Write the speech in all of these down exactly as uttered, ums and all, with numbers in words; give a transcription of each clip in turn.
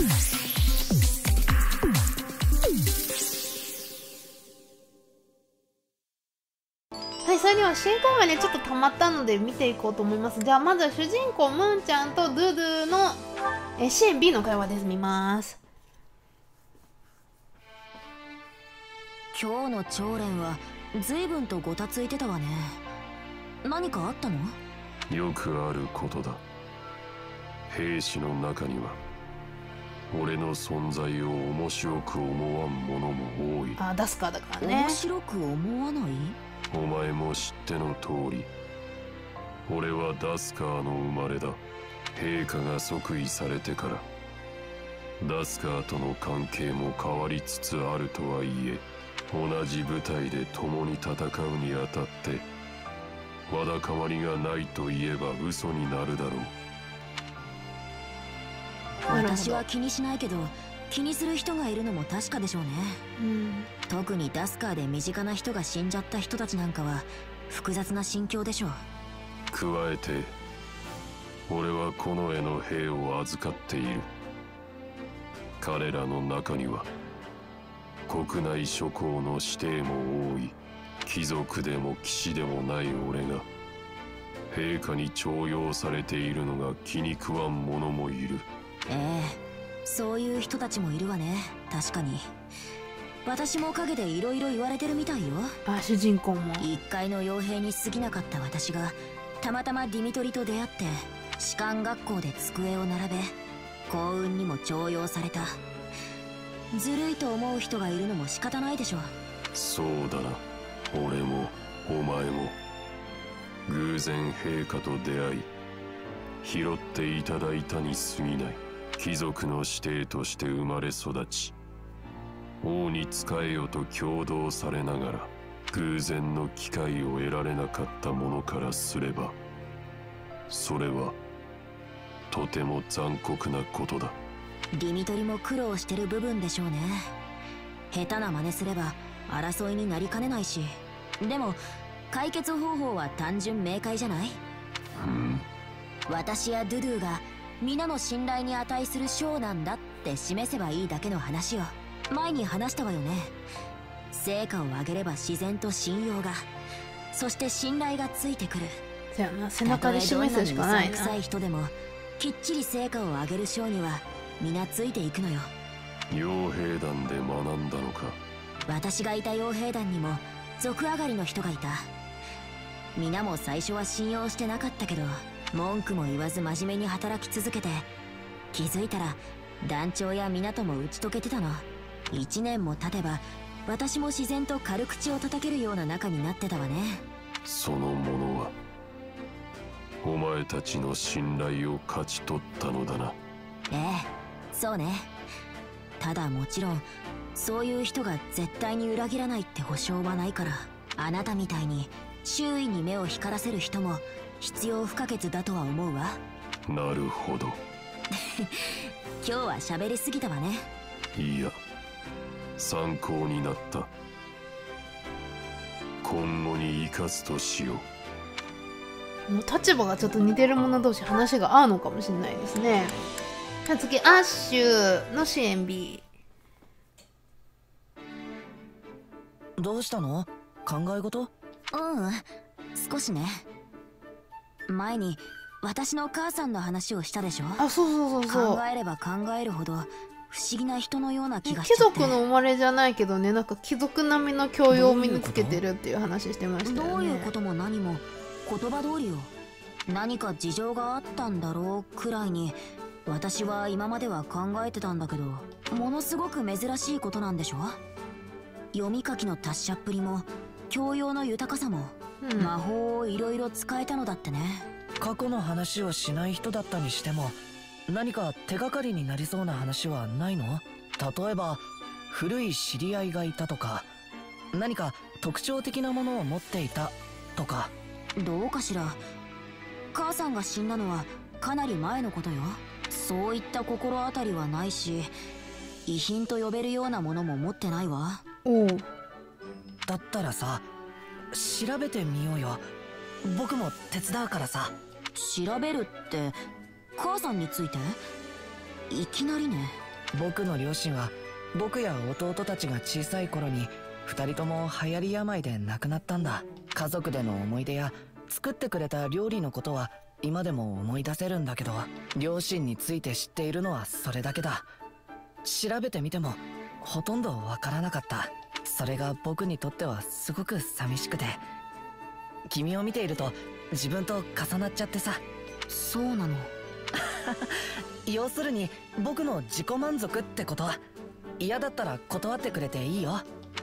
はい、それでは新コマがねちょっと溜まったので見ていこうと思います。じゃあまずは主人公ムーンちゃんとドゥドゥのえ支援 B の会話です。見ます。 今日の長連は随分とごたついてたわね。何かあったの？ よくあることだ。兵士の中には俺の存在を面白く思わん者も多い。 あ、ダスカーだからね。 面白く思わない？ お前も知っての通り、俺はダスカーの生まれだ。陛下が即位されてからダスカーとの関係も変わりつつあるとはいえ、同じ部隊で共に戦うにあたってわだかまりがないと言えば嘘になるだろう。 私は気にしないけど気にする人がいるのも確かでしょうね。 うん、 特にダスカーで身近な人が死んじゃった人たちなんかは複雑な心境でしょう。 加えて俺はこの絵の兵を預かっている。彼らの中には国内諸侯の指定も多い。貴族でも騎士でもない俺が陛下に重用されているのが気に食わん者もいる。 ええ、そういう人たちもいるわね。確かに私も陰でいろいろ言われてるみたいよ。 あ、主人公も一介の傭兵に過ぎなかった私がたまたまディミトリと出会って士官学校で机を並べ幸運にも重用された。ずるいと思う人がいるのも仕方ないでしょ。 そうだな。俺もお前も偶然陛下と出会い拾っていただいたに過ぎない。貴族の指定として生まれ育ち王に仕えよと共同されながら偶然の機会を得られなかった者からすればそれはとても残酷なことだ。 ディミトリも苦労してる部分でしょうね。下手な真似すれば争いになりかねないし、でも解決方法は単純明快じゃない？ うん、 私やドゥドゥが皆の信頼に値する将なんだって示せばいいだけの話を前に話したわよね。成果を上げれば自然と信用が、そして信頼がついてくる。 そやな、背中で示すしかないな。 たとえどんなにうさんくさい人でもきっちり成果を上げる将には皆ついていくのよ。 傭兵団で学んだのか？ 私がいた傭兵団にも賊上がりの人がいた。皆も最初は信用してなかったけど文句も言わず真面目に働き続けて気づいたら団長や港も打ち解けてたの。一年も経てば私も自然と軽口を叩けるような仲になってたわね。 その者はお前たちの信頼を勝ち取ったのだな。 ええ、そうね。ただもちろんそういう人が絶対に裏切らないって保証はないから、あなたみたいに周囲に目を光らせる人も必要不可欠だとは思うわ。 なるほど。 今日は喋りすぎたわね。 いや、参考になった。今後に生かすとしよう。もう立場がちょっと似てる者同士話が合うのかもしれないですね。次、アッシュの支援 B。 どうしたの？考え事？ うん、少しね。前に私の母さんの話をしたでしょ。 あ、そうそうそうそう。 考えれば考えるほど不思議な人のような気がし貴ちゃって。 族の生まれじゃないけどね、なんか貴族並みの教養を身につけてるっていう話してましたよね。 どういうことも何も言葉通りよ。何か事情があったんだろうくらいに私は今までは考えてたんだけど、ものすごく珍しいことなんでしょ。読み書きの達者っぷりも教養の豊かさも、うん、魔法をいろいろ使えたのだってね。 過去の話をしない人だったにしても何か手がかりになりそうな話はないの？例えば古い知り合いがいたとか、何か特徴的なものを持っていたとか。 どうかしら。母さんが死んだのはかなり前のことよ。そういった心当たりはないし、遺品と呼べるようなものも持ってないわ。 おう。 だったらさ、調べてみようよ。僕も手伝うからさ。 調べるって母さんについて？いきなりね。 僕の両親は僕や弟たちが小さい頃に二人とも流行り病で亡くなったんだ。家族での思い出や作ってくれた料理のことは今でも思い出せるんだけど、両親について知っているのはそれだけだ。調べてみてもほとんどわからなかった。それが僕にとってはすごく寂しくて、君を見ていると自分と重なっちゃってさ。 そうなの。 要するに僕の自己満足ってこと。嫌だったら断ってくれていいよ。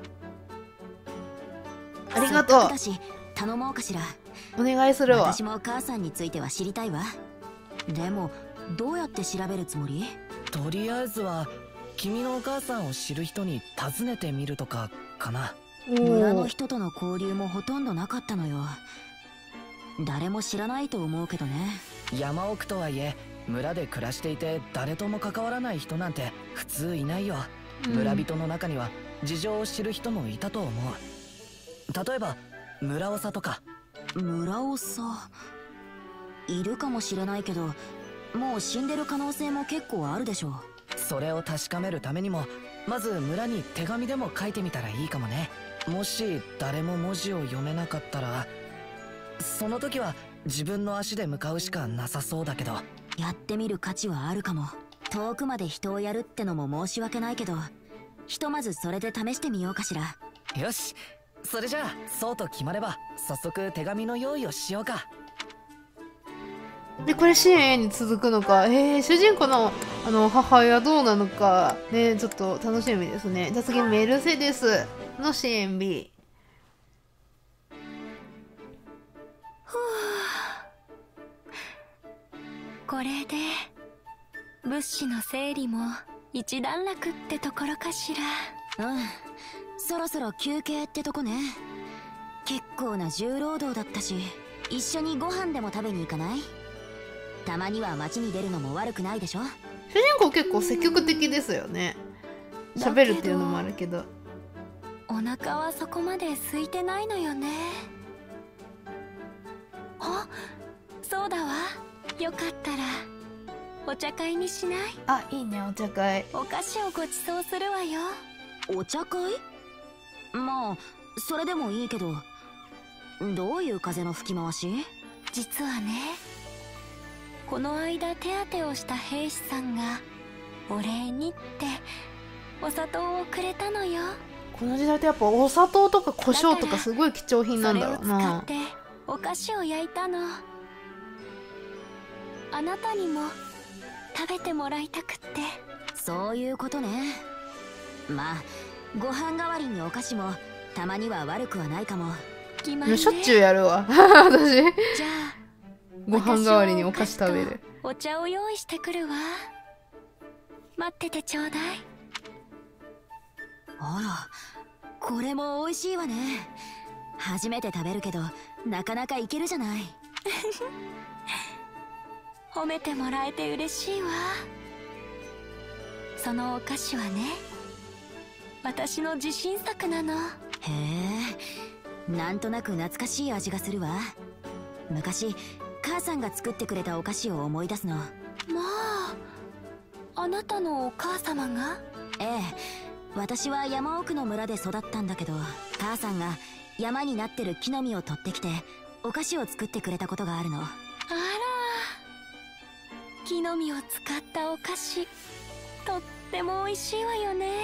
ありがとう。 せっかくだし頼もうかしら。 お願いするわ。 私も母さんについては知りたいわ。でもどうやって調べるつもり？ とりあえずは君のお母さんを知る人に尋ねてみるとかかな。 村の人との交流もほとんどなかったのよ。誰も知らないと思うけどね。 山奥とはいえ村で暮らしていて誰とも関わらない人なんて普通いないよ。村人の中には事情を知る人もいたと思う。例えば村長とか。 村長いるかもしれないけど、もう死んでる可能性も結構あるでしょ。 それを確かめるためにもまず村に手紙でも書いてみたらいいかもね。もし誰も文字を読めなかったら、その時は自分の足で向かうしかなさそうだけど。 やってみる価値はあるかも。遠くまで人をやるってのも申し訳ないけど、ひとまずそれで試してみようかしら。 よし、それじゃあそうと決まれば早速手紙の用意をしようか。 でこれ支援に続くのか。えー、主人公のあの母親どうなのかね、ちょっと楽しみですね。じゃあ次メルセデスの支援 B。 これで物資の整理も一段落ってところかしら。 うん、そろそろ休憩ってとこね。結構な重労働だったし、一緒にご飯でも食べに行かない？たまには街に出るのも悪くないでしょ。 主人公結構積極的ですよね。喋るっていうのもあるけど。 お腹はそこまで空いてないのよね。あ、そうだわ。よかったらお茶会にしない？ あ、いいね、お茶会。 お菓子をごちそうするわよ。 お茶会？まあそれでもいいけど、どういう風の吹き回し？ 実はね、この間手当てをした兵士さんがお礼にってお砂糖をくれたのよ。 この時代ってやっぱお砂糖とか胡椒とかすごい貴重品なんだろうな。 それを使ってお菓子を焼いたの。あなたにも食べてもらいたくって。 そういうことね。まあご飯代わりにお菓子もたまには悪くはないかも。 決まりね。 しょっちゅうやるわ私。 じゃあご飯代わりにお菓子食べる。 お茶を用意してくるわ。待っててちょうだい。 あら、これも美味しいわね。初めて食べるけどなかなかいけるじゃない。 褒めてもらえて嬉しいわ。そのお菓子はね、私の自信作なの。 へえ、なんとなく懐かしい味がするわ。昔母さんが作ってくれたお菓子を思い出すの。 まあ、あなたのお母様が？ ええ、私は山奥の村で育ったんだけど、母さんが山になってる木の実を取ってきてお菓子を作ってくれたことがあるの。 あら、木の実を使ったお菓子、とっても美味しいわよね。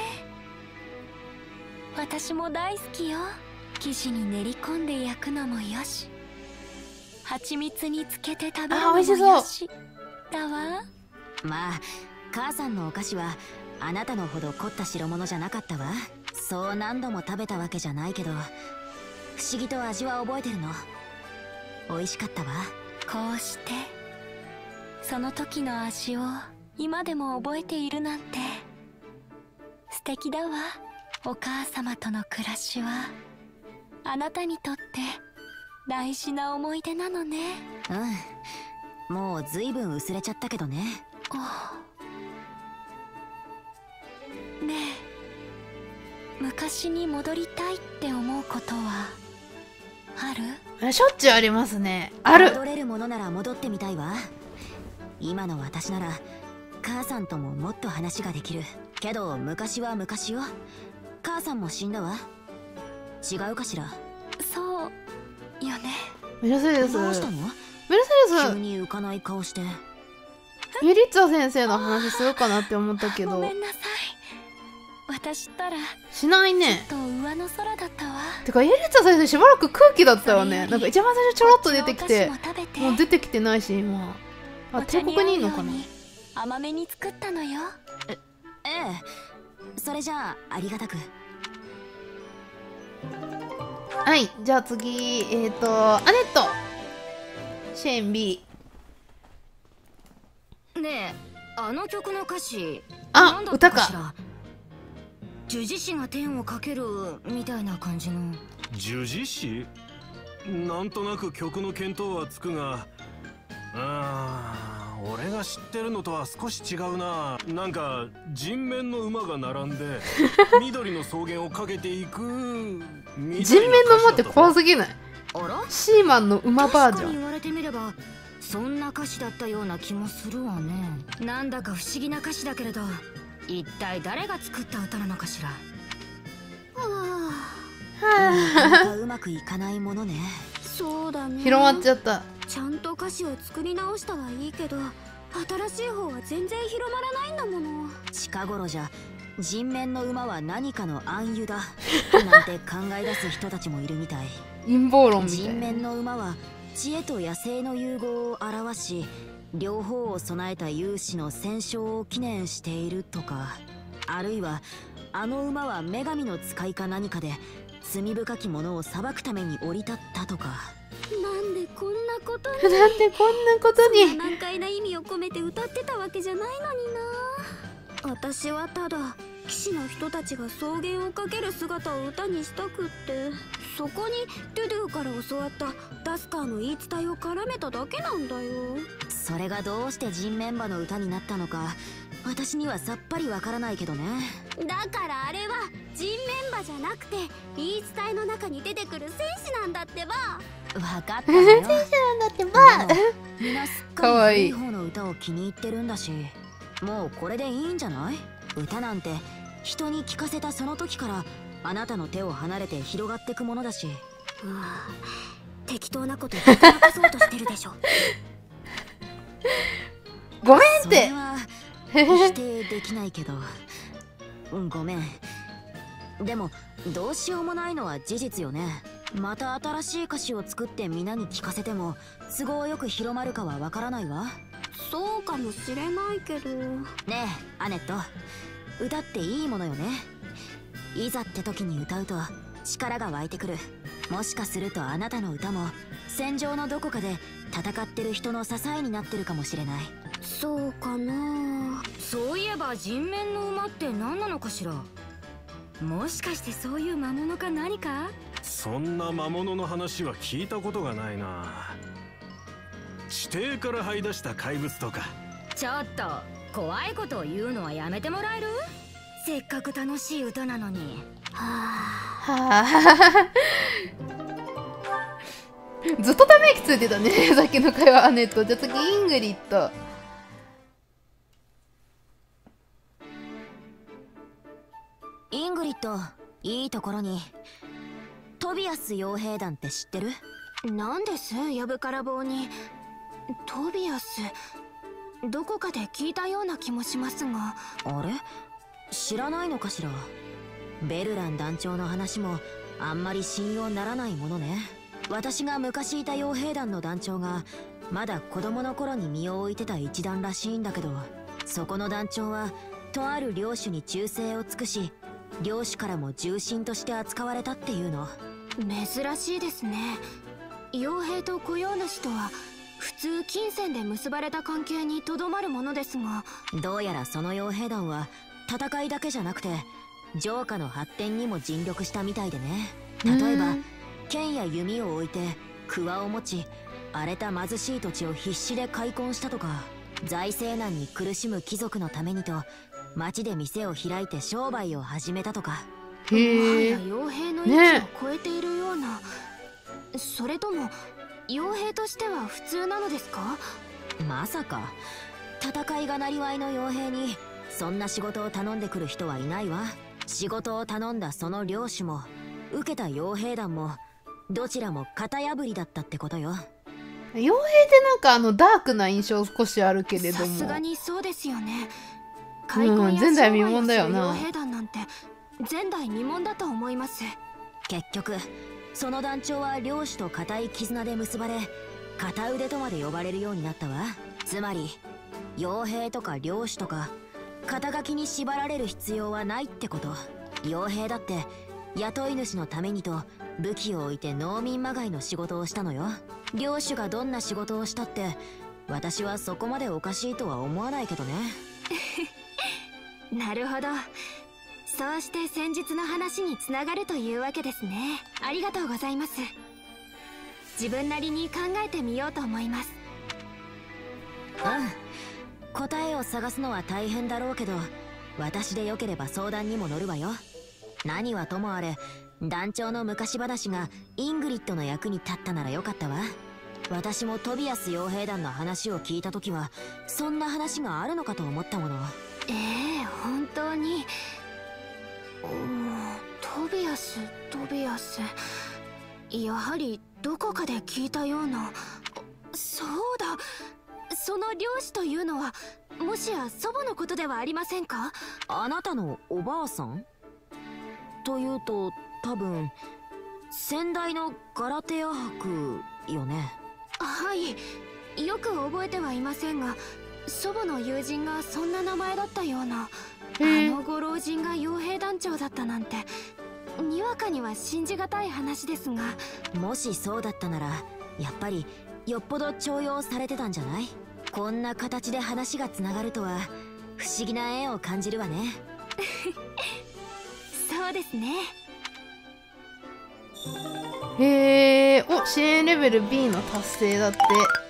私も大好きよ。生地に練り込んで焼くのもよし、蜂蜜につけて食べるのもよしだわ。 まあ母さんのお菓子はあなたのほど凝った代物じゃなかったわ。そう何度も食べたわけじゃないけど、不思議と味は覚えてるの。美味しかったわ。 こうしてその時の味を今でも覚えているなんて素敵だわ。お母様との暮らしはあなたにとって大事な思い出なのね。 うん、もうずいぶん薄れちゃったけどね。 ねえ、昔に戻りたいって思うことはある？ しょっちゅうありますね。ある。 戻れるものなら戻ってみたいわ。今の私なら母さんとももっと話ができる。けど昔は昔よ。母さんも死んだわ。違うかしら。 そうよね。 メルセデス。 どうしたの？ メルセデ急に浮かない顔して。 ス、ユリッツァ先生の話するかなって思ったけど、 ごめんなさい。私ったらしないね。 ちょっと上の空だったわ。 てかユリッツァ先生しばらく空気だったよね。なんか一番最初ちょろっと出てきて、 こっちのお菓子も食べてもう出てきてないし今。あ、帝国にいるのかな。 甘めに作ったのよ。 ええ、それじゃあありがたく。 はい、じゃあ次、えっ、ー、と、アネット。シェーン B。 ねえ、あの曲の歌詞、 あなんだったかしら。 歌か。 呪術師が天をかけるみたいな感じの。 呪術師？なんとなく曲の見当はつくが、あー、俺が知ってるのとは少し違うな。なんか人面の馬が並んで緑の草原をかけていくみたいな。 人面の馬って怖すぎない？ あら？ シーマンの馬バージョン。 確かに言われてみればそんな歌詞だったような気もするわね。なんだか不思議な歌詞だけれど、一体誰が作った歌なのかしら。はあ、なかなかうまくいかないものね。そうだね。 広まっちゃった。 ちゃんと歌詞を作り直したはいいけど、新しい方は全然広まらないんだもの。近頃じゃ人面の馬は何かの暗喩だなんて考え出す人たちもいるみたい。 陰謀論みたいな。 人面の馬は知恵と野生の融合を表し、両方を備えた勇士の戦勝を記念しているとか、あるいはあの馬は女神の使いか何かで罪深き者を裁くために降り立ったとか。なんでこんなことになんでこんなことに。 そんな難解な意味を込めて歌ってたわけじゃないのにな。私はただ騎士の人たちが草原をかける姿を歌にしたくって、そこにドゥドゥから教わったダスカーの言い伝えを絡めただけなんだよ。それがどうして人面馬の歌になったのか私にはさっぱりわからないけどね。だからあれは人面馬じゃなくて言い伝えの中に出てくる戦士なんだってば。分かったよ。戦士なんだってば。みんなすっかりいい方の歌を気に入ってるんだし、もうこれでいいんじゃない？歌なんて人に聞かせたその時からあなたの手を離れて広がってくものだし。ああ、適当なこと言って任そうとしてるでしょ。 ごめんって。 否定できないけど、うん、ごめん。でもどうしようもないのは事実よね。また新しい歌詞を作って皆に聞かせても都合よく広まるかはわからないわ。そうかもしれないけど。ねえアネット、歌っていいものよね。いざって時に歌うと力が湧いてくる。もしかするとあなたの歌も戦場のどこかで戦ってる人の支えになってるかもしれない。そうかな。そういえば人面の馬って何なのかしら。もしかしてそういう魔物か何か。 そんな魔物の話は聞いたことがないな。地底から這い出した怪物とか。 ちょっと怖いことを言うのはやめてもらえる？せっかく楽しい歌なのに。はあ、 はあずっとため息ついてたねさっきの会話。アネット。じゃあ次イングリッド。 イングリッド、いいところに。トビアス傭兵団って知ってる？なんですやぶから棒に。トビアス、どこかで聞いたような気もしますが。あれ？知らないのかしら。ベルラン団長の話もあんまり信用ならないものね。私が昔いた傭兵団の団長がまだ子供の頃に身を置いてた一団らしいんだけど、そこの団長はとある領主に忠誠を尽くし、領主からも重臣として扱われたっていうの。珍しいですね。傭兵と雇用主とは普通金銭で結ばれた関係にとどまるものですが、どうやらその傭兵団は戦いだけじゃなくて城下の発展にも尽力したみたいでね。例えば剣や弓を置いて桑を持ち、荒れた貧しい土地を必死で開墾したとか、財政難に苦しむ貴族のためにと町で店を開いて商売を始めたとか。 へえ。 傭兵の域を超えているような、ね、それとも傭兵としては普通なのですか？まさか戦いがなりわいの傭兵にそんな仕事を頼んでくる人はいないわ。仕事を頼んだその領主も受けた傭兵団もどちらも型破りだったってことよ。 傭兵ってなんかあのダークな印象少しあるけれども、 さすがにそうですよね。 うん前代未聞だよな。 傭兵団なんて前代未聞だと思います。 結局その団長は領主と固い絆で結ばれ片腕とまで呼ばれるようになったわ。つまり傭兵とか領主とか肩書きに縛られる必要はないってこと。傭兵だって雇い主のためにと武器を置いて農民まがいの仕事をしたのよ。領主がどんな仕事をしたって私はそこまでおかしいとは思わないけどね。 なるほど。そうして先日の話につながるというわけですね。ありがとうございます。自分なりに考えてみようと思います。 うん答えを探すのは大変だろうけど私でよければ相談にも乗るわよ。何はともあれ団長の昔話がイングリッドの役に立ったならよかったわ。私もトビアス傭兵団の話を聞いた時はそんな話があるのかと思ったもの。 ええ本当に。トビアストビアスやはりどこかで聞いたような。そうだ、その漁師というのはもしや祖母のことではありませんか？ あなたのおばあさんというと多分先代のガラテア伯よね。 はい、よく覚えてはいませんが祖母の友人がそんな名前だったような。あのご老人が傭兵団長だったなんてにわかには信じがたい話ですが。 もしそうだったならやっぱりよっぽど重用されてたんじゃない？こんな形で話がつながるとは不思議な縁を感じるわね。 そうですね。 へえ、お支援レベル ビー の達成だって。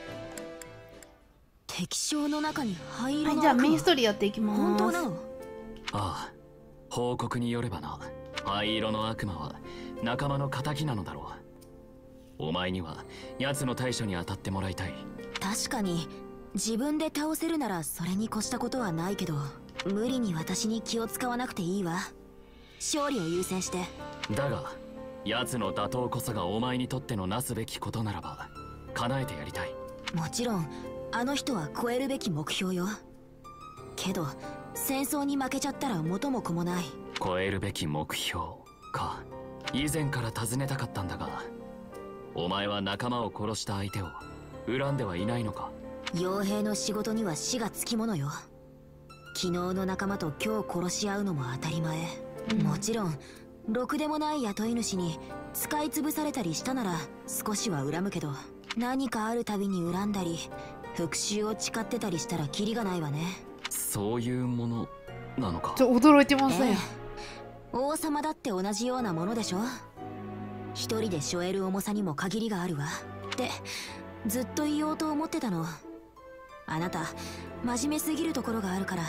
敵将の中に灰色の悪魔。 はい、じゃあメインストーリーやっていきます。 本当なの？ ああ、報告によればな、灰色の悪魔は仲間の仇なのだろう。お前には奴の対処に当たってもらいたい。 確かに自分で倒せるならそれに越したことはないけど無理に私に気を使わなくていいわ。勝利を優先して。 だが奴の打倒こそがお前にとってのなすべきことならば叶えてやりたい。 もちろんあの人は超えるべき目標よ。けど戦争に負けちゃったら元も子もない。 超えるべき目標か。以前から尋ねたかったんだが、お前は仲間を殺した相手を恨んではいないのか？ 傭兵の仕事には死がつきものよ。昨日の仲間と今日殺し合うのも当たり前、うん、もちろんろくでもない雇い主に使い潰されたりしたなら少しは恨むけど何かあるたびに恨んだり復讐を誓ってたりしたらキリがないわね。 そういうものなのか？ ちょ驚いてますね、 ええ、王様だって同じようなものでしょ。一人で背負える重さにも限りがあるわってずっと言おうと思ってたの。あなた真面目すぎるところがあるから。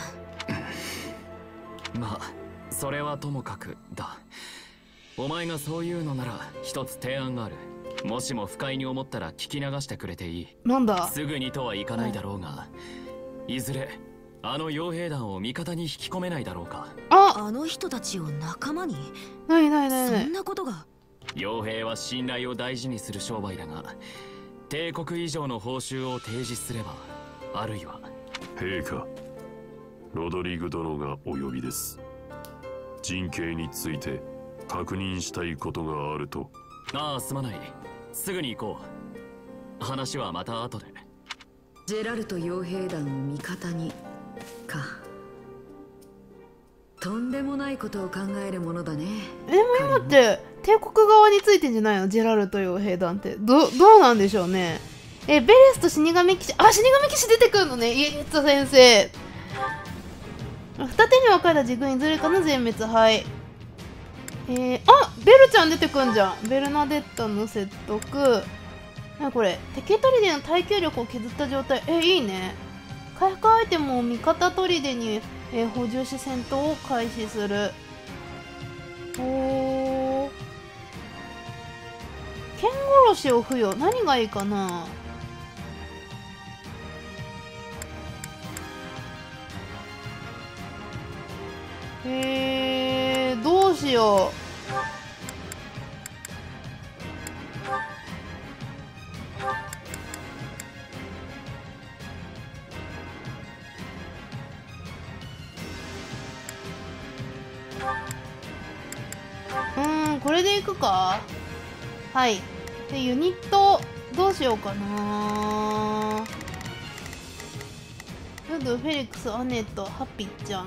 まあそれはともかくだ。お前がそういうのなら一つ提案がある。もしも不快に思ったら聞き流してくれていい。 なんだ？ すぐにとはいかないだろうが、いずれあの傭兵団を味方に引き込めないだろうか。 ああの人たちを仲間に？ なになになになに？ そんなことが？ 傭兵は信頼を大事にする商売だが、帝国以上の報酬を提示すれば、あるいは陛下、ロドリグ殿がお呼びです。陣形について確認したいことがあると。 ああ、すまない。すぐに行こう。話はまた後で。 ジェラルト傭兵団を味方にか。とんでもないことを考えるものだね。 でも今って帝国側についてんじゃないの？ジェラルト傭兵団ってどどうなんでしょうね。え、ベレスと死神騎士、あ、死神騎士出てくるのね。イエッツ先生。二手に分かれた軸にずれかの全滅。はい。えー、あ、ベルちゃん出てくんじゃん。ベルナデッタの説得。なこれ敵砦の耐久力を削った状態。え、いいね。回復アイテムを味方砦に、えー、補充し戦闘を開始する。おー、剣殺しを付与。何がいいかな。 えー、どうしよう。うーん、これでいくか。はい。でユニットどうしようかな。ルド、フェリックス、アネット、ハッピーちゃん。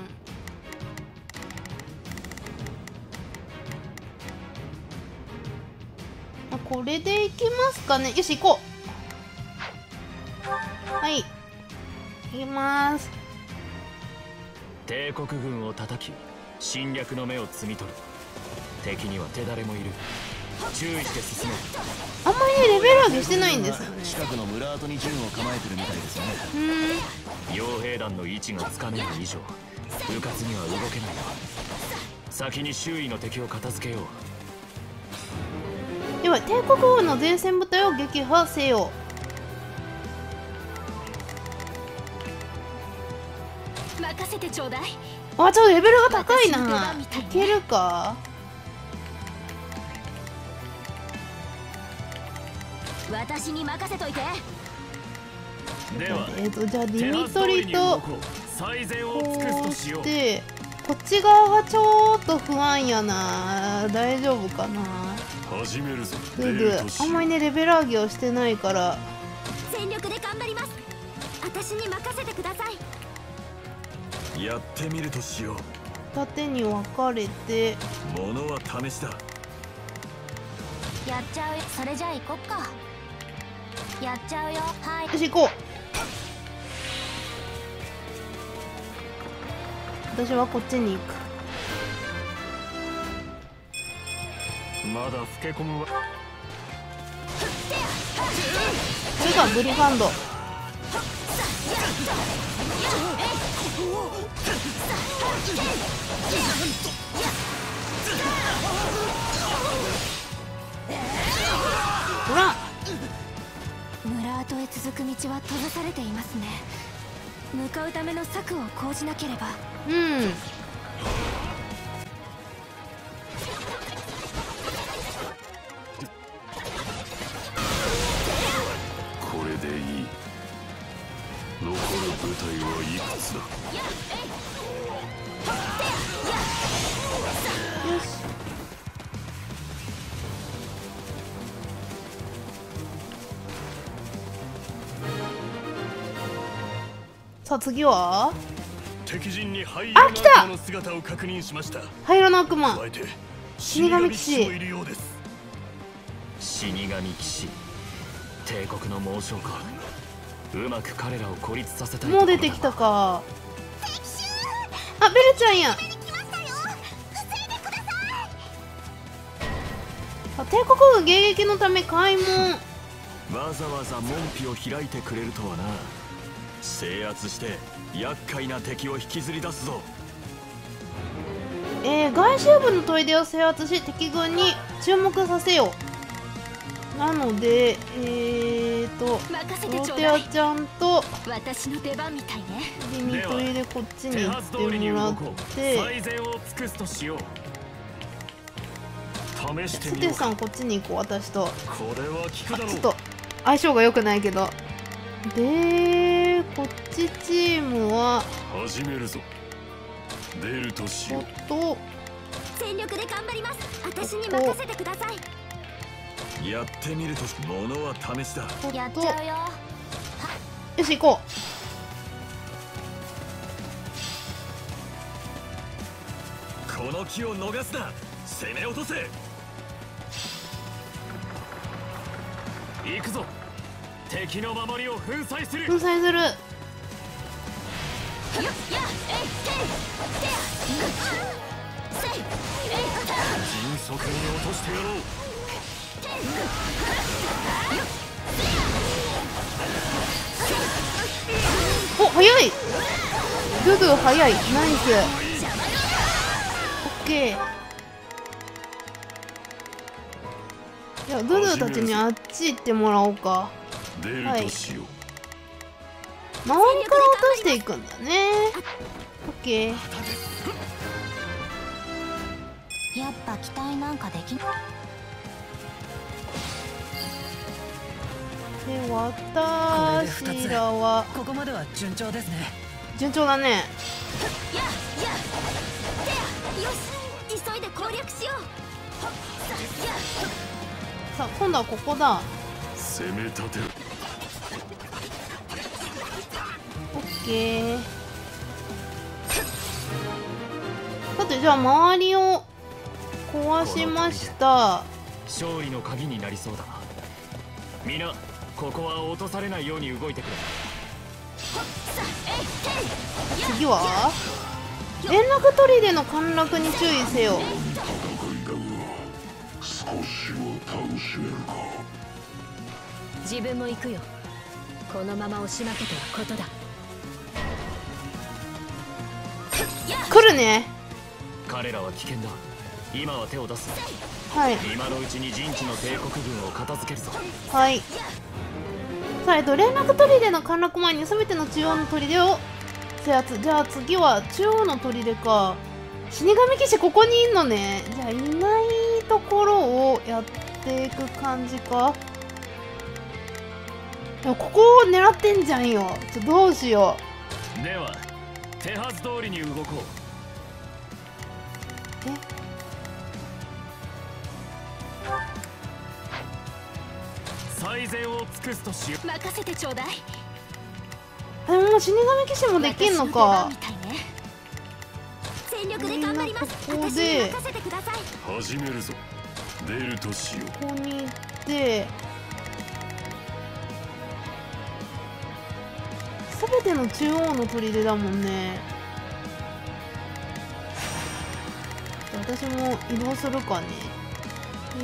あ、これでいきますかね。よし、行こう。はい。行きます。 帝国軍を叩き侵略の目を摘み取る。敵には手だれもいる。注意して進め。 あんまりねレベル上げしてないんですよね。 近くの村跡に陣を構えてるみたいですね。 うん。 傭兵団の位置がつかめない以上迂闊には動けないな。先に周囲の敵を片付けよう。 では帝国軍の前線部隊を撃破せよ。 任せてちょうだい。 あ、ちょっとレベルが高いな。いけるか。 私に任せといて。 ではえっとじゃあディミト手はず通りリとに動こう。最善を尽くすこうとしよう。 してこっち側がちょっと不安やな。大丈夫かな。 始めるぞ。 ルーあんまりねレベル上げをしてないから。 全力で頑張ります。私に任せてください。 やってみるとしよう。 二手に分かれて。 ものは試しだ。 やっちゃうよ。それじゃあ行こっか。やっちゃうよ。はい。 よし行こう。私はこっちに行く。 まだ老け込むわ。 これがブリガンド。ほら村跡へ続く道は閉ざされていますね。向かうための策を講じなければ。 うん。 これでいい。残る部隊はいくつだ。 よし。さあ次は敵陣に灰あ来たの姿を確認しました。 灰色の悪魔加えて死神騎士もいるようです。 死神騎士、帝国の猛将か。うまく彼らを孤立させたいところだ。 もう出てきたか。あ、ベルちゃんや。あ、帝国軍迎撃のため開門。 わざわざ門扉を開いてくれるとはな。制圧して厄介な敵を引きずり出すぞ。 えー、外周部の砦を制圧し敵軍に注目させよう。なのでえーと任せてロちょうだい。 テアちゃんと私の出番みたいね。 ディミトリでこっちに手行はず通りにってもらっ動こう。 て、 最善を尽くすとしよう。試してスみようか。 テさんこっちに行こう。私とこれは効くだろう。 ちょっと相性が良くないけど。でこっちチームは始めるぞ。出るとしよこう。 こと全力で頑張ります。私に任せてください。 やってみるとし、ものは試しだ。 こやっとちゃうよ。 よし行ここの木を逃すな。攻め落とせ。 行くぞ。敵の守りを粉砕する。 う。粉砕する。 迅速に落としてやろう。 お、早い。ドゥドゥ早い。ナイス。オッケー。いや、ドゥドゥたちにあっち行ってもらおうか。 出るとしよう。 周りから落としていくんだね。オッケー。 やっぱ期待なんかできない。 で私らはここまでは順調ですね。 順調だね。 ややてやよし急いで攻略しよう。さやさあ今度はここだ。 攻め立てる。 オッケー。さてじゃあ周りを壊しました。 勝利の鍵になりそうだな。みんなここは落とされないように動いてくれ。 次は連絡砦の陥落に注意せよ。 少しは楽しめるか。 自分も行くよ。このまま押し負けてはことだ。 来るね。 彼らは危険だ。今は手を出す。 はい。 今のうちに陣地の帝国軍を片付けるぞ。 はい。さあ、えっと、連絡砦の陥落前に全ての中央の砦を制圧。じゃあ次は中央の砦か。死神騎士ここにいんのね。じゃあいないところをやっていく感じか。でもここを狙ってんじゃんよ。ちょっとどうしよう。では手はず通りに動こう。 え最善を尽くすとしよう。 任せてちょうだい。 でも死神騎士もできんのか。 全力で頑張ります。 ここで任せてください。 始めるぞ。出るとしよう。 ここに行って全ての中央の砦だもんね。私も移動するかね。え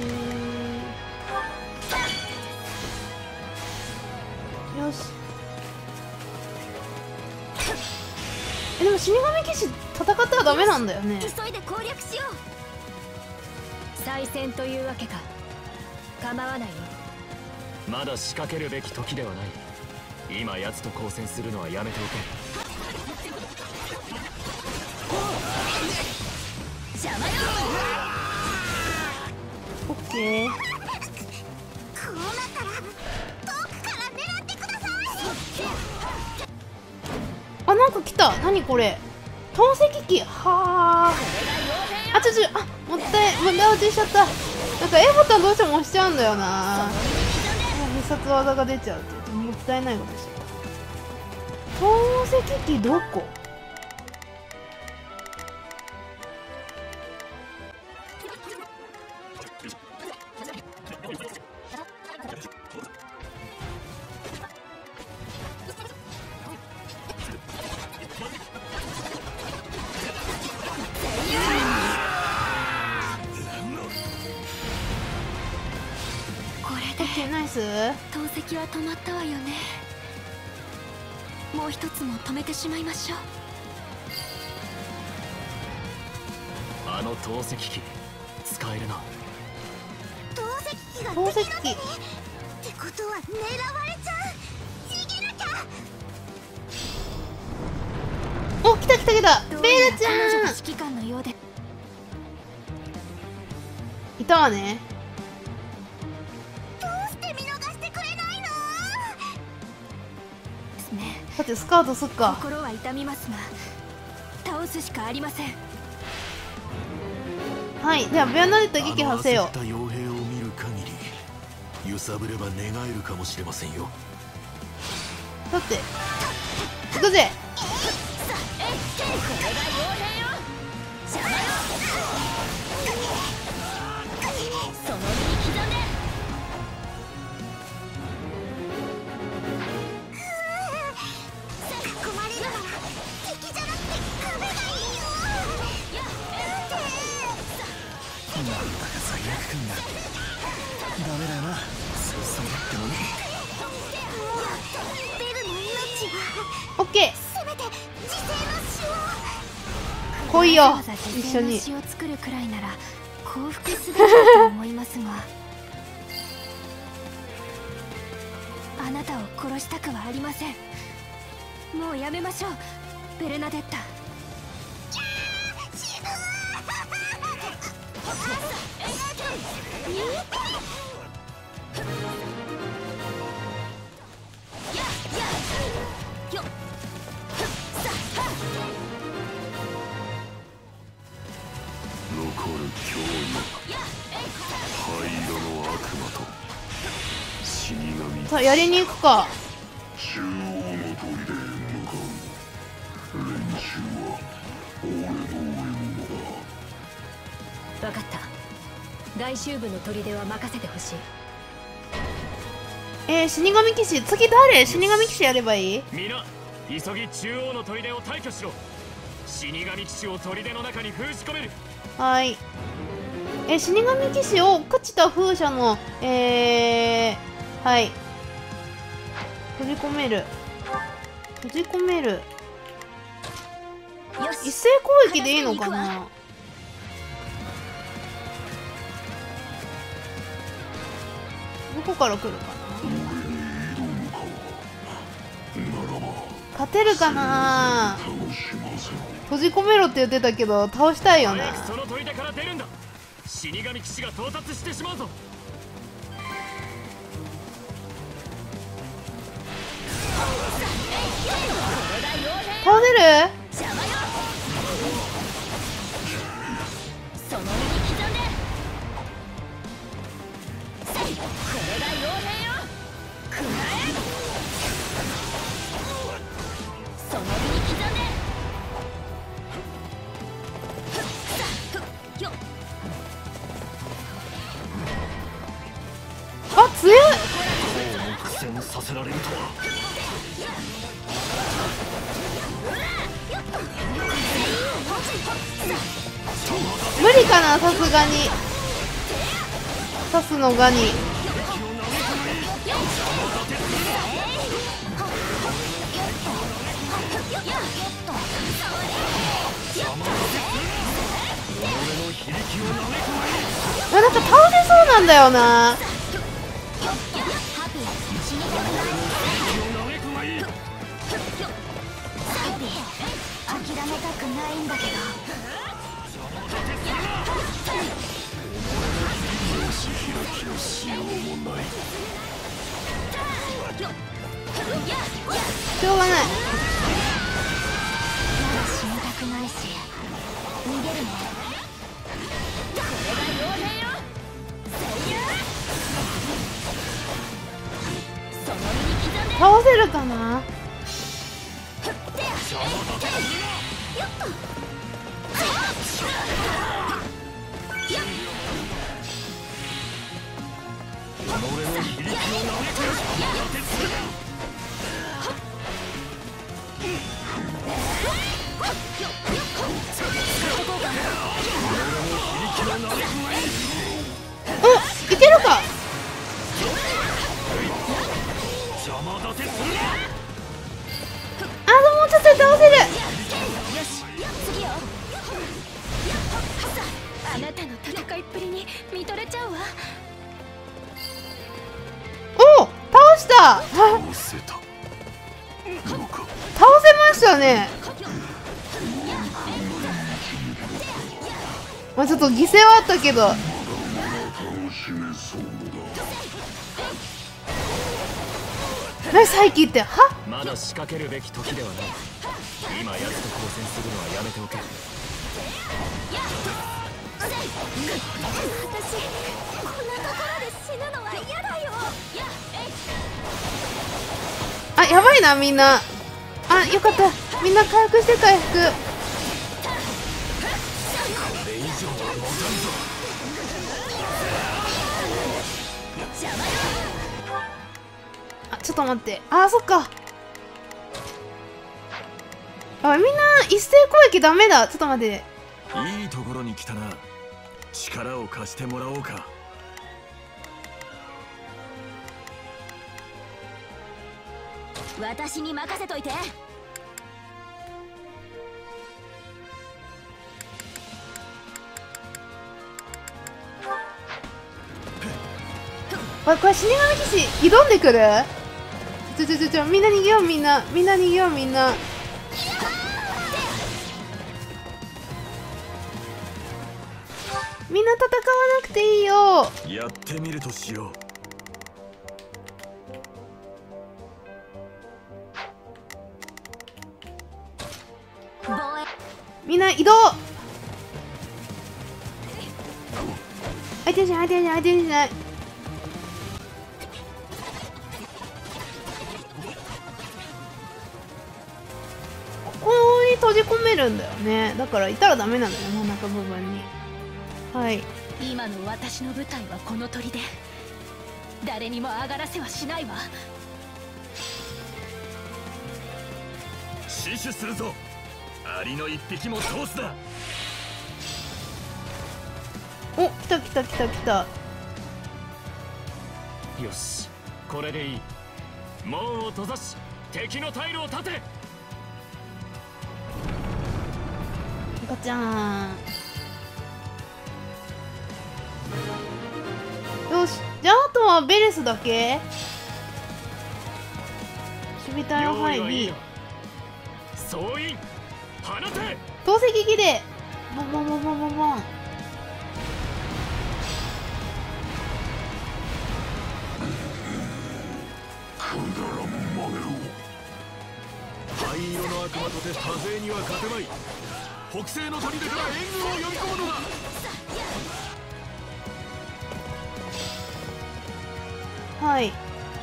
ー、よし。えでも死神騎士戦ってはダメなんだよね。 急いで攻略しよう。 再戦というわけか。構わないよ。 まだ仕掛けるべき時ではない。今奴と交戦するのはやめておけ。 邪魔よ。 オッケー。 こうなったら遠くから狙ってください。 あ、なんか来た。何これ。透析機。はあ。あ、ちょちょ、あ、もったい、無駄落ちしちゃった。なんか A ボタンどうしても押しちゃうんだよな。必殺技が出ちゃうって言うともったいないことしちゃった。透析機どこ？ナイス。 透析は止まったわよね。もう一つも止めてしまいましょう。 あの透析機使えるな。 透析機が透析機ってことは狙われちゃう。逃げなきゃ。 お、来た来た来た。ベルちゃん。 彼女が指揮官のようで。 いたわね。さてスカウトすっか。 心は痛みますが倒すしかありません。 はい、ではベアナレット撃破せよ。 あの焦った傭兵を見る限り揺さぶれば寝返るかもしれませんよ。 だって行くぜ。 その右だね。 ダメだよな。そうそうだってのに。 ベルの命はオッケせめて自生の死を。 ー。来いよ一緒に。 死を作るくらいなら降伏すべきだと思いますがあなたを殺したくはありません。もうやめましょうベルナデッタ。 死ぬ。 る脅威は灰色の悪魔と死神。 さあやりに行くか。 中央の砦へ向かう。練習は俺の獲物だ。 分かった。外周部の砦は任せてほしい。 えー、死神騎士、次誰？死神騎士やればいい？ みんな急ぎ中央の砦を退去しろ。死神騎士を砦の中に封じ込める。 はい。えー、死神騎士を朽ちた風車のえー、はい閉じ込める閉じ込める。一斉攻撃でいいのかな。どこから来るかな。勝てるかな。閉じ込めろって言ってたけど倒したいよね。 その砦から出るんだ。死神騎士が到達してしまうぞ。 倒せる？ その身に刻んで。これが傭兵よ。くらえ。その身に刻んで。よっ。 あ、強い。 苦戦させられるとは。 無理かな、さすがに刺すのがに。あ、なんか倒せそうなんだよな。 諦めたくないんだけど。 開きのしようもない。 しょうがない。 まだ死にたくないし逃げるね。これが傭兵よ。声優。その身に刻んで。 倒せるかな。お、いけるか。あ、もうちょっとで倒せる。 よし、次よ。あなたの戦いっぷりに見とれちゃうわ。 お、倒した。 倒せた。 倒せましたね。まあちょっと犠牲はあったけど。何再起っては？ まだ仕掛けるべき時ではない。今奴と交戦するのはやめておけ。 私こんなところで死ぬのは嫌だよ。 あ、やばいなみんな。あ、よかった。みんな回復して回復。あ、ちょっと待って。あ、そっか。あ、みんな一斉攻撃ダメだ。ちょっと待って。 いいところに来たな。力を貸してもらおうか。 私に任せといて。 あ、これ死神騎士挑んでくる。ちょちょちょちょ、みんな逃げよう。みんなみんな逃げよう。みんなみんな戦わなくていいよ。 やってみるとしよう。 みんな移動。 相手にしない相手にしない相手にしない。ここに閉じ込めるんだよね。だからいたらダメなんだよ、真ん中部分に。はい。 今の私の舞台はこの砦。誰にも上がらせはしないわ。 死守するぞ。アリの一匹も通すな。 お、来た来た来た来た。 よし、これでいい。門を閉ざし、敵の退路を立て。 ガチャーン。よし、じゃああとはベレスだけ。守備隊を入り、 総員放て。 投石機でボンボンボンボンボンボン。 灰色の悪魔とて多勢には勝てまい。北西の砦から援軍を呼び込むのだ。 はい。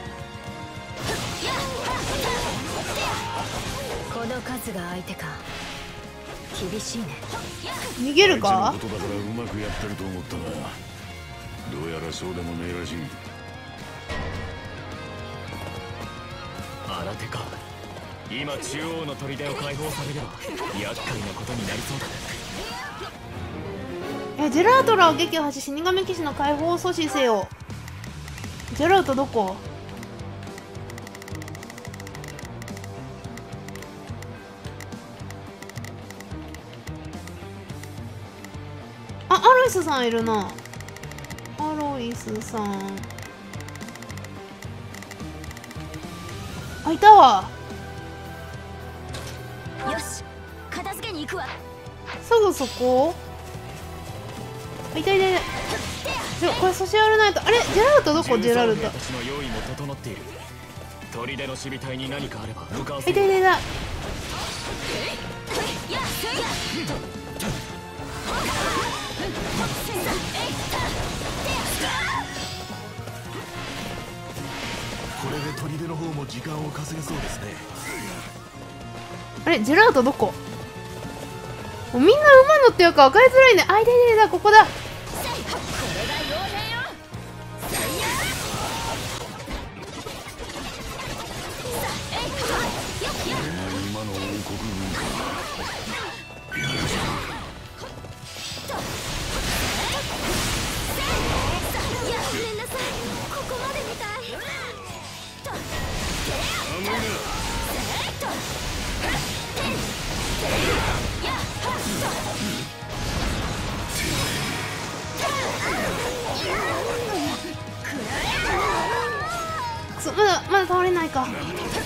この数が相手か。厳しいね。 逃げるか。 あいつのことだからうまくやってると思ったが、どうやらそうでもねえらしい。 新手か。今中央の砦を解放されれば厄介なことになりそうだ。 え、ジェラートらを撃破し死神騎士の解放を阻止せよ。ジェラートどこ。あ、アロイスさんいるな。アロイスさん。あ、いたわ。 よし、片付けに行くわ。 すぐそこ。あ、いたいたいた。ちょ、これ阻止やらないと。あれ、ジェラルトどこ。ジェラルト。 私の用意も整っている。砦の守備隊に何かあれば向かわせ。 いたいたいた。 これで砦の方も時間を稼げそうですね。 あれ、ジェラートどこ。もうみんな馬乗ってるから分かりづらいね。あ、いたいたいた、ここだ。 今の王国軍か。 ごめんなさい、ここまでみたい。くそ、まだまだ倒れないか。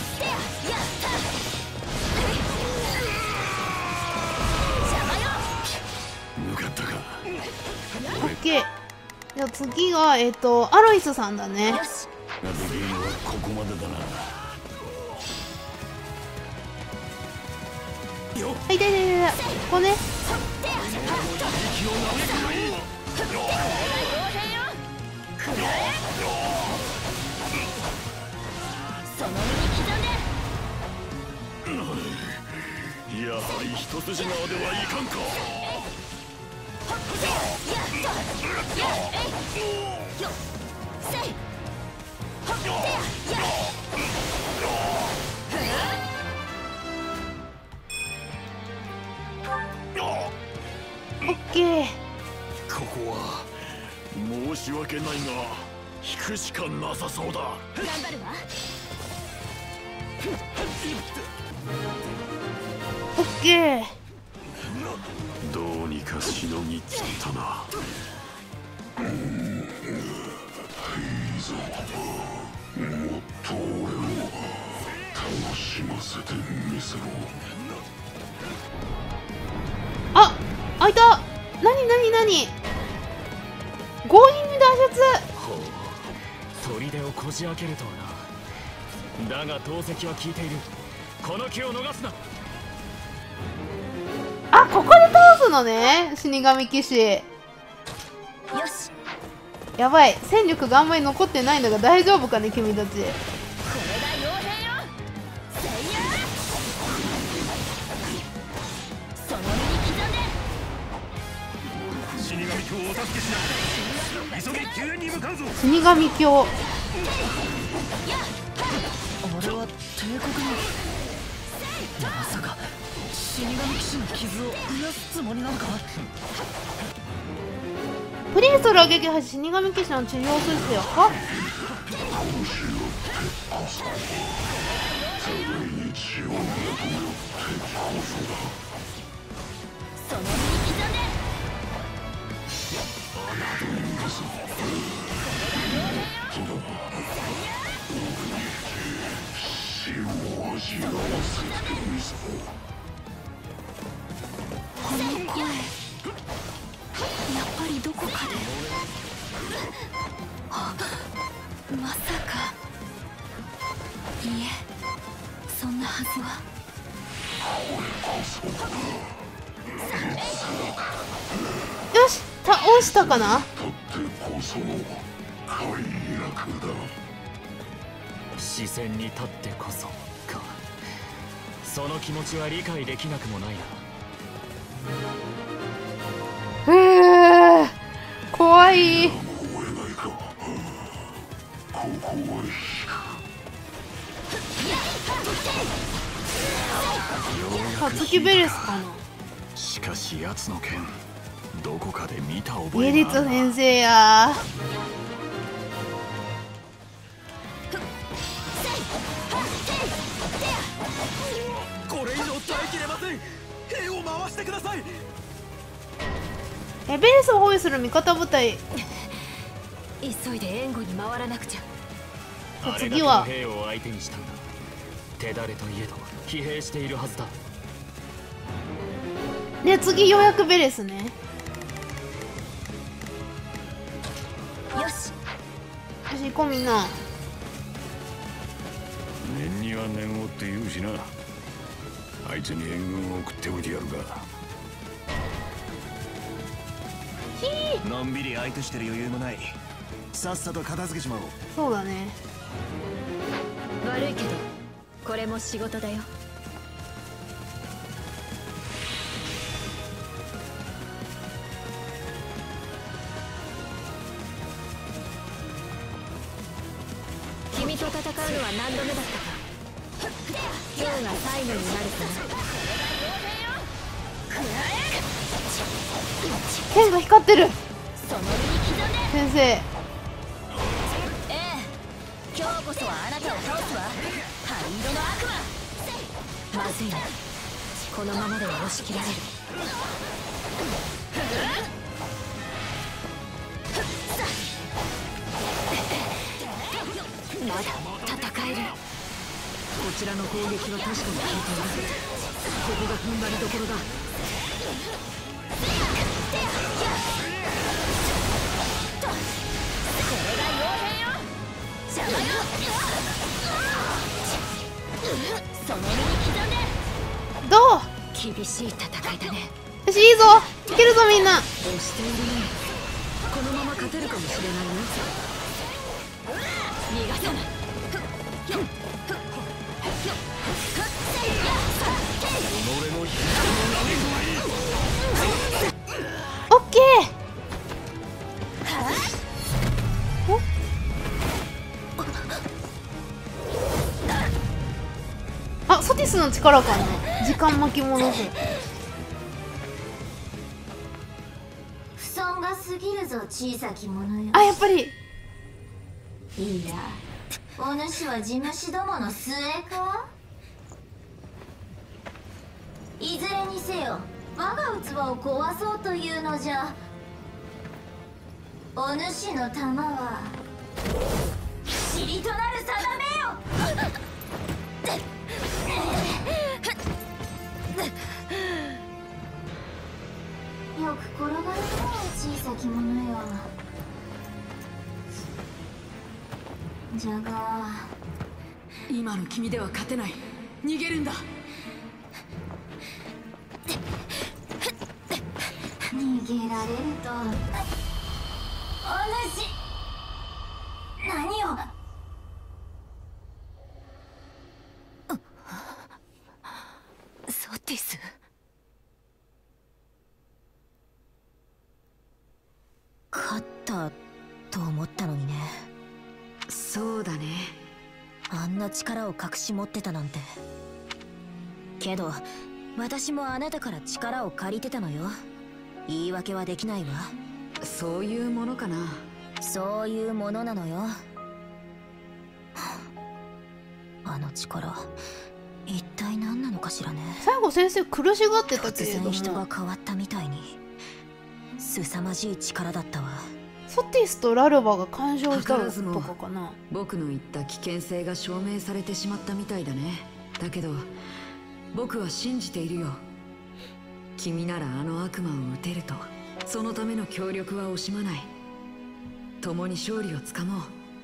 向かったか。 オッケー。じゃあ次がえっ、ー、とアロイスさんだね。 ができるのはここまでだな。 はい、いたいたいたいた。ここね。 やはり一筋縄ではいかんか。 オッケー。 ここは申し訳ないが引くしかなさそうだ。 頑張るわ。 オッケー。 どうにかしのぎ切ったな。 いいぞ、もっと俺を楽しませてみせろ。 あ、開いた。なになになに。強引に脱出。 ほう、砦をこじ開けるとはな。だが投石は効いている。この気を逃すな。 あ、ここで通すのね、死神騎士。 よし、 やばい、戦力があんまり残ってないんだが大丈夫かね君たち。死神教、 あれは帝国の、まさか死神騎士の傷を癒すつもりなのか。 プリンスラ撃破し死神騎士の治療するせよは。 この声、やっぱりどこかで、あ、まさか。いいえ、そんなはずは。 よし、倒したかな。 視線に立ってこそか。その気持ちは理解できなくもないな。 えー、怖い。カツキベレスかな。 しかし奴の剣どこかで見た覚エリツえがあるな。 先生や。 これ以上耐えきれません。兵を回してください。 え、ベレスを包囲する味方部隊。 急いで援護に回らなくちゃ。 次はあれだけの兵を相手にしたんだ。手だれといえど疲弊しているはずだ。 で、次ようやくベレスね。 よし。 よし、行こうみんな。 念には念をって言うしな。あいつに援軍を送っておいてやるか。 のんびり相手してる余裕もない。さっさと片付けちまおう。 そうだね。 悪いけどこれも仕事だよ。君と戦うのは何度目だったか。今日が最後になるかな。 剣が光ってる。先生。 ええ、今日こそはあなたを倒すわ。灰色の悪魔。 まずいな、このままでは押し切られる。まだ戦える。 こちらの攻撃は確かに効いている。ここが踏ん張りどころだ。 どう？ 厳しい戦いだね。 よし、いいぞ。いけるぞみんな。 押しているね。このまま勝てるかもしれないね。 逃がさない。 オッケー。あ、ソティスの力かな。時間巻き戻す。 不遜が過ぎるぞ小さき者よ。 あ、やっぱり。 いや、お主は地主どもの末か。いずれにせよ我が器を壊そうというのじゃ。お主の玉は塵となる定めよ。よく転がるの小さき者よ。じゃが今の君では勝てない。逃げるんだ。 逃げられるとお主何を。ソティス。勝ったと思ったのにね。 そうだね。 あんな力を隠し持ってたなんて。けど私もあなたから力を借りてたのよ。言い訳はできないわ。 そういうものかな。 そういうものなのよ。あの力一体何なのかしらね。 最後先生苦しがってたけれども、 突然人が変わったみたいに凄まじい力だったわ。 ソティスとラルバが干渉したのとかかな。 僕の言った危険性が証明されてしまったみたいだね。だけど僕は信じているよ。君ならあの悪魔を撃てると。そのための協力は惜しまない。共に勝利をつかもう。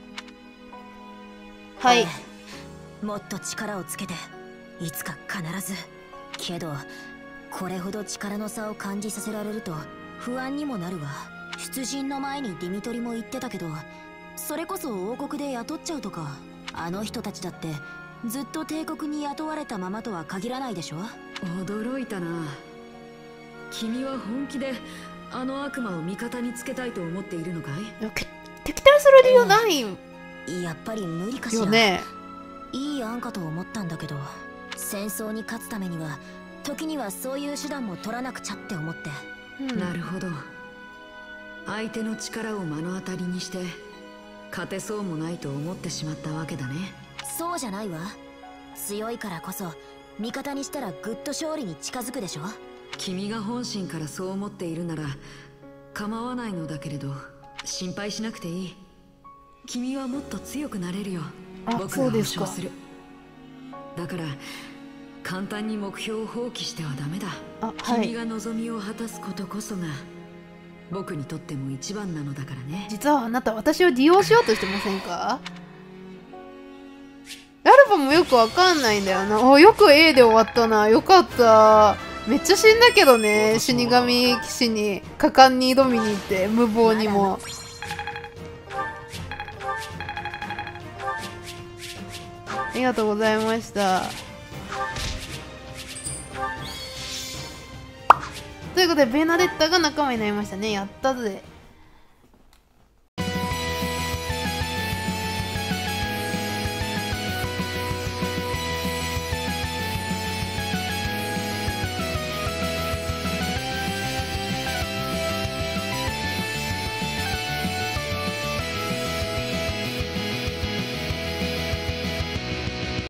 はい、 もっと力をつけていつか必ず。けどこれほど力の差を感じさせられると不安にもなるわ。出陣の前にディミトリも言ってたけど、それこそ王国で雇っちゃうとか。あの人たちだってずっと帝国に雇われたままとは限らないでしょ。 驚いたな。君は本気であの悪魔を味方につけたいと思っているのかい？ 敵対する理由ないよ、 えー、やっぱり無理かしら。 ね、 いい案かと思ったんだけど、戦争に勝つためには時にはそういう手段も取らなくちゃって思って、 うん、なるほど。相手の力を目の当たりにして勝てそうもないと思ってしまったわけだね。 そうじゃないわ。強いからこそ味方にしたらぐっと勝利に近づくでしょ。 君が本心からそう思っているなら構わないのだけれど、心配しなくていい。君はもっと強くなれるよ。僕が保証する。だから簡単に目標を放棄してはダメだ。 あ、はい、 君が望みを果たすことこそが僕にとっても一番なのだからね。 実はあなた私を利用しようとしてませんか？ラルバもよくわかんないんだよな。お、よく A で終わったな。よかった。めっちゃ死んだけどね。死神騎士に果敢に挑みに行って無謀にも。ありがとうございました。ということでベナデッタが仲間になりましたね。やったぜ。